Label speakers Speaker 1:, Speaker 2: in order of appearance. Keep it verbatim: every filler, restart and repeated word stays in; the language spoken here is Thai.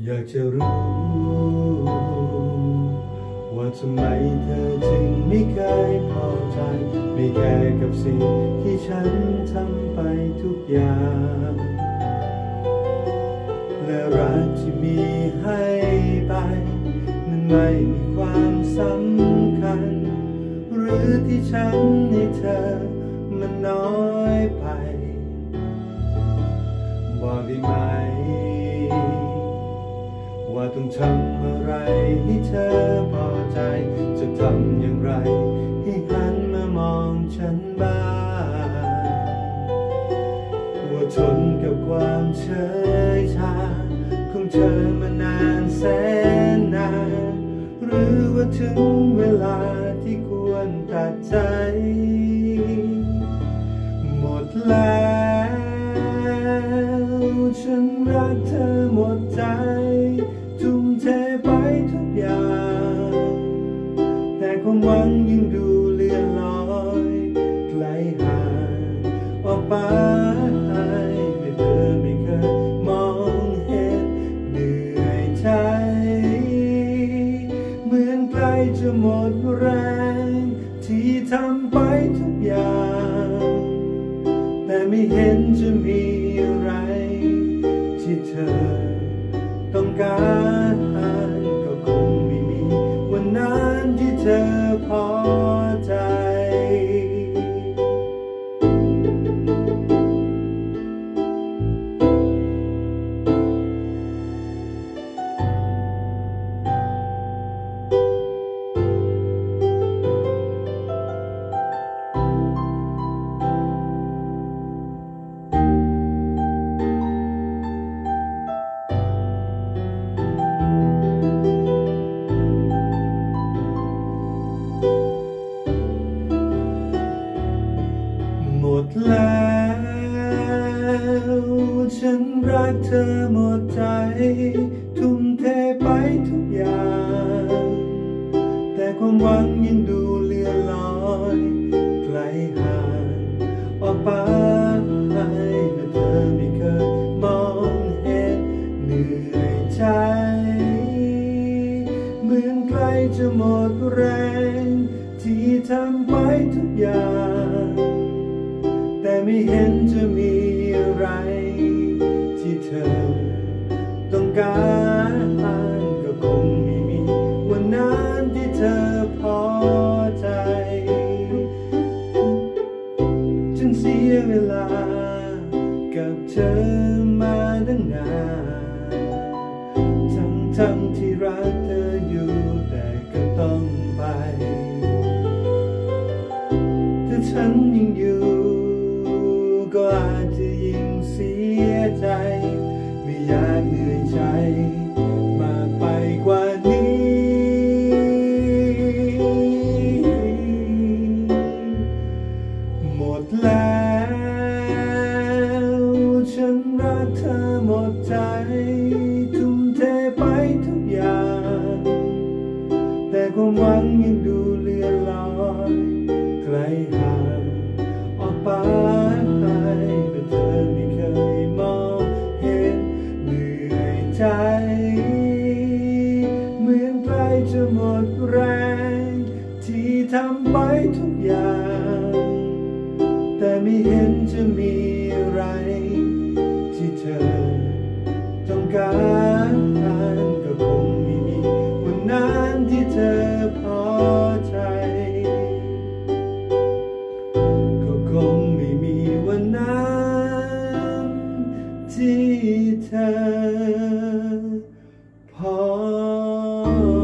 Speaker 1: อยากจะรู้ว่าทำไมเธอจึงไม่เคยพอใจไม่แคร์กับสิ่งที่ฉันทำไปทุกอย่างและรักที่มีให้ไปมันไม่มีความสำคัญหรือที่ฉันให้เธอมันน้อยไปบอกได้ไหมว่าต้องทำอะไรให้เธอพอใจจะทำอย่างไรให้หันมามองฉันบ้างว่าทนกับความเฉยชาของเธอมานานแสนนานหรือว่าถึงเวลาที่ควรตัดใจหมดแล้วฉันรักเธอหมดใจทุ่มเทไปทุกอย่างแต่ความหวังยังดูเลื่อนลอยไกลห่างออกไปไม่เธอไม่เคยมองเห็นเหนื่อยใจเหมือนใกล้จะหมดแรงที่ทำไปทุกอย่างแต่ไม่เห็นจะมีอะไรที่เธอต้องการก็คงไม่มีวันนั้นที่เธอพอใจหมดแล้วฉันรักเธอหมดใจทุ่มเทไปทุกอย่างแต่ความหวังยังดูเลื่อนลอยไกลห่างออกไปเมื่อเธอไม่เคยมองเห็นเหนื่อยใจเหมือนใกล้จะหมดแรงที่ทำไปทุกอย่างแต่ไม่เห็นจะมีอะไรที่เธอต้องการก็คงไม่มีวันนั้นที่เธอพอใจฉันเสียเวลากับเธอมาตั้งนานทั้งทั้งที่รักเธออยู่แต่ก็ต้องไปถ้าฉันยังอยู่ก็อาจจะยิ่งเสียใจไม่อยากเหนื่อยใจมากไปกว่านี้หมดแล้วฉันรักเธอหมดใจทุ่มเทไปทุกอย่างแต่ความหวังยังดูเลื่อนลอยไกลห่างออกไปแต่เธอไม่เคยมองเห็นเหนื่อยใจเหมือนใกล้จะหมดแรงที่ทำไปทุกอย่างแต่ไม่เห็นจะมีอะไรที่เธอต้องการก็คงไม่มีวันนั้นที่เธอพอใจคงไม่มีวันนั้นที่เธอพอ